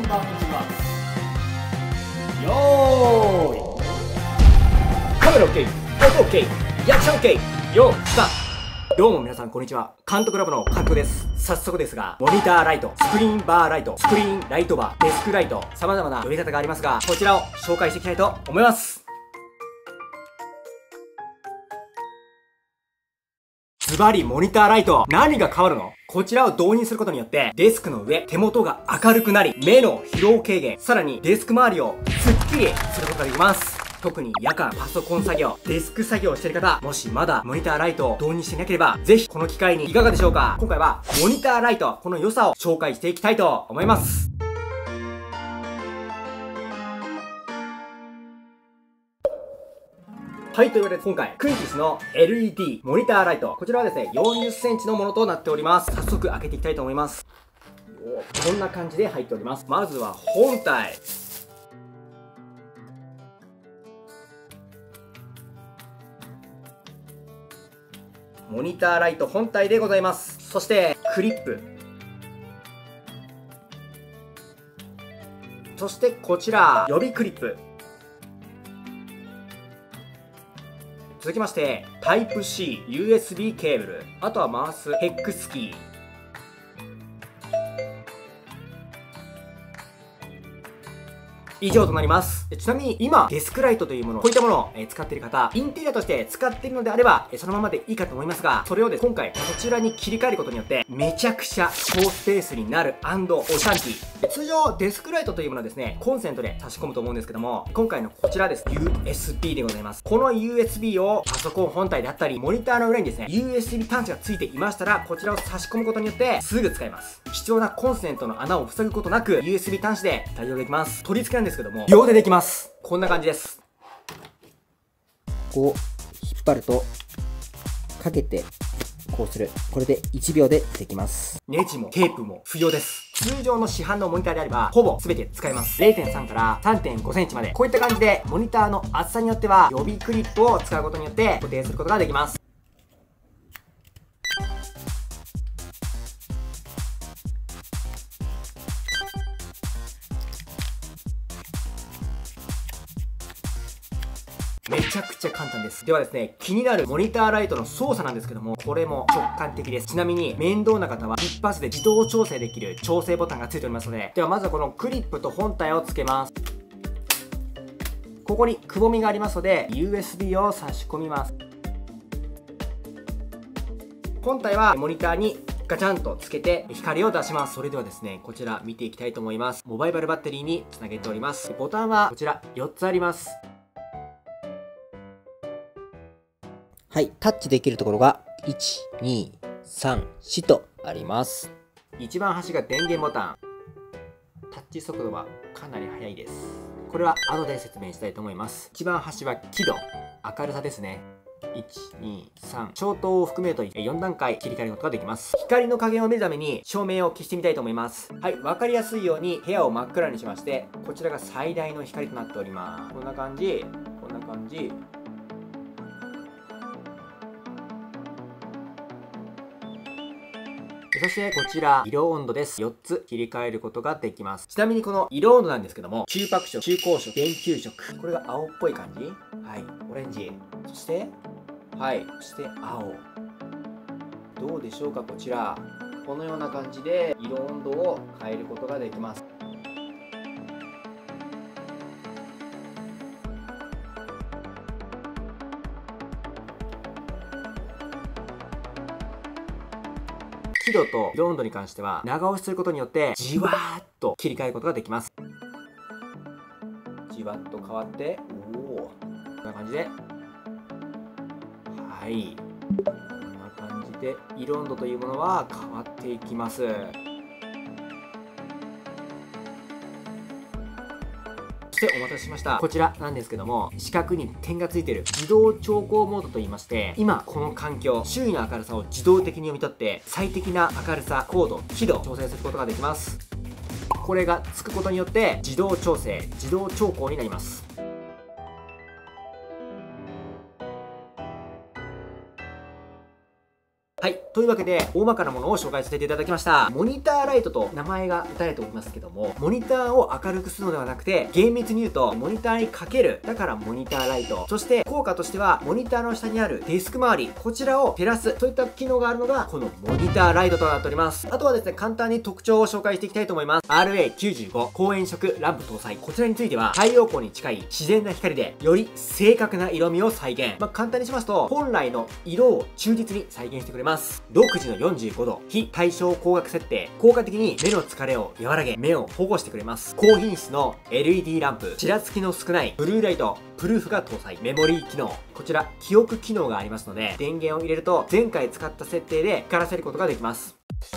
番いきます。よーい、カメラ OK、 音 OK、 リアクション OK、 よースタート。どうも皆さんこんにちは、監督ラボの監督です。早速ですが、モニターライト、スクリーンバーライト、スクリーンライトバー、デスクライト、様々な呼び方がありますが、こちらを紹介していきたいと思います。ズバリモニターライト、何が変わるの？こちらを導入することによって、デスクの上、手元が明るくなり、目の疲労軽減、さらにデスク周りをスッキリすることができます。特に夜間、パソコン作業、デスク作業をしている方、もしまだモニターライトを導入していなければ、ぜひこの機会にいかがでしょうか？今回は、モニターライト、この良さを紹介していきたいと思います。はい、というわけで今回、クインティスの LED モニターライト。こちらはですね、40センチのものとなっております。早速開けていきたいと思います。こんな感じで入っております。まずは本体。モニターライト本体でございます。そして、クリップ。そしてこちら、予備クリップ。続きまして、タイプC、USB ケーブル。あとは回すヘックスキー。以上となります。ちなみに今、デスクライトというもの、こういったものを使っている方、インテリアとして使っているのであれば、そのままでいいかと思いますが、それをですね、今回こちらに切り替えることによって、めちゃくちゃ小スペースになる&オシャンティ。通常、デスクライトというものはですね、コンセントで差し込むと思うんですけども、今回のこちらです。USB でございます。この USB をパソコン本体であったり、モニターの裏にですね、USB 端子がついていましたら、こちらを差し込むことによって、すぐ使えます。必要なコンセントの穴を塞ぐことなく、USB 端子で対応できます。取り付けなんですけども、秒でできます。こんな感じです。 こう引っ張るとかけてこうする。これで1秒でできます。 ネジもテープも不要です。通常の市販のモニターであればほぼ全て使えます。 0.3 から 3.5 センチまで、こういった感じでモニターの厚さによっては予備クリップを使うことによって固定することができます。めちゃくちゃ簡単です。ではですね、気になるモニターライトの操作なんですけども、これも直感的です。ちなみに、面倒な方は一発で自動調整できる調整ボタンがついておりますので、ではまずはこのクリップと本体をつけます。ここにくぼみがありますので、USB を差し込みます。本体はモニターにガチャンとつけて光を出します。それではですね、こちら見ていきたいと思います。モバイルバッテリーにつなげております。ボタンはこちら4つあります。 はい、タッチできるところが1、2、3、4とあります。 一番端が電源ボタン。タッチ速度はかなり速いです。これは後で説明したいと思います。一番端は輝度、明るさですね。1、2、3、消灯を含めると4段階切り替えることができます。光の加減を見るために照明を消してみたいと思います。はい、わかりやすいように部屋を真っ暗にしまして、こちらが最大の光となっております。こんな感じ、こんな感じ。そしてこちら、色温度です。4つ切り替えることができます。ちなみにこの色温度なんですけども、中白色、中光色、電球色。これが青っぽい感じ。はい、オレンジ。そして、はい、そして青。どうでしょうか、こちら。このような感じで色温度を変えることができます。輝度と色温度に関しては長押しすることによってじわーっと切り替えることができます。じわっと変わって、おお、こんな感じで、はい、こんな感じで色温度というものは変わっていきます。そしてお待たせしました。こちらなんですけども、四角に点がついている自動調光モードといいまして、今この環境、周囲の明るさを自動的に読み取って最適な明るさ、高度、輝度を調整することができます。これがつくことによって自動調整、自動調光になります。はい。 というわけで、大まかなものを紹介させていただきました。モニターライトと名前が打たれておりますけども、モニターを明るくするのではなくて、厳密に言うと、モニターにかける。だからモニターライト。そして、効果としては、モニターの下にあるデスク周り、こちらを照らす。そういった機能があるのが、このモニターライトとなっております。あとはですね、簡単に特徴を紹介していきたいと思います。RA95 光炎色ランプ搭載。こちらについては、太陽光に近い自然な光で、より正確な色味を再現。簡単にしますと、本来の色を忠実に再現してくれます。独自の45度、非対称光学設定。効果的に目の疲れを和らげ、目を保護してくれます。高品質の LED ランプ、ちらつきの少ないブルーライト、プルーフが搭載。メモリー機能。こちら、記憶機能がありますので、電源を入れると、前回使った設定で光らせることができます。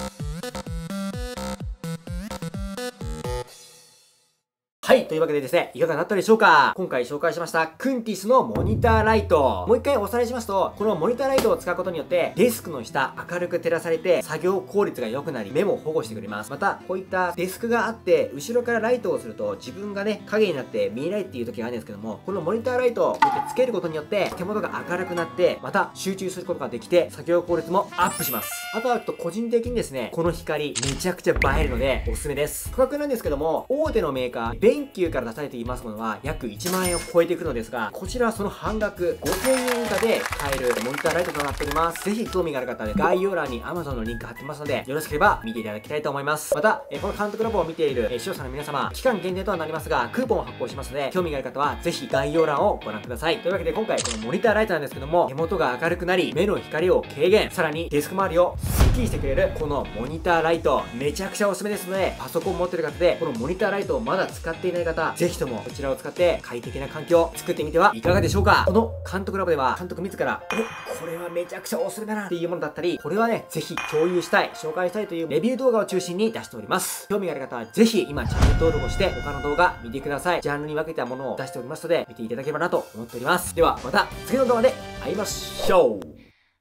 はい。というわけでですね、いかがだったでしょうか？今回紹介しましたクンティスのモニターライト。もう一回おさらいしますと、このモニターライトを使うことによって、デスクの下明るく照らされて、作業効率が良くなり、目も保護してくれます。また、こういったデスクがあって、後ろからライトをすると、自分がね、影になって見えないっていう時があるんですけども、このモニターライトをこうやってつけることによって、手元が明るくなって、また集中することができて、作業効率もアップします。あとは個人的にですね、この光、めちゃくちゃ映えるので、おすすめです。価格なんですけども、大手のメーカー、ベンキューから出されていますものは約1万円を超えていくのですが、こちらはその半額、5000円以下で買えるモニターライトとなっております。ぜひ興味がある方は概要欄に Amazon のリンク貼ってますので、よろしければ見ていただきたいと思います。また、この監督ラボを見ている視聴者の皆様、期間限定とはなりますが、クーポンを発行しますので、興味がある方はぜひ概要欄をご覧ください。というわけで今回このモニターライトなんですけども、手元が明るくなり、目の光を軽減、さらにデスク周りをスッキリしてくれるこのモニターライト、めちゃくちゃおすすめですので、パソコンを持ってる方で、このモニターライトをまだ使っていない方、ぜひともこちらを使って快適な環境を作ってみてはいかがでしょうか？この監督ラボでは監督自ら、これはめちゃくちゃおすすめだなっていうものだったり、これはね、ぜひ共有したい、紹介したいというレビュー動画を中心に出しております。興味がある方はぜひ今チャンネル登録をして他の動画見てください。ジャンルに分けたものを出しておりますので見ていただければなと思っております。ではまた次の動画で会いましょう。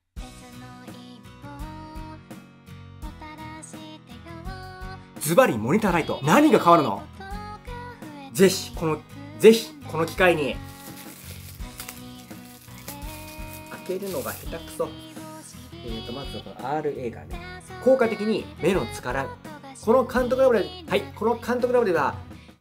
ズバリモニターライト、何が変わるの？ぜひこの機会に。開けるのが下手くそ。まずこの RA がね、効果的に目の疲れ。この監督ラボでは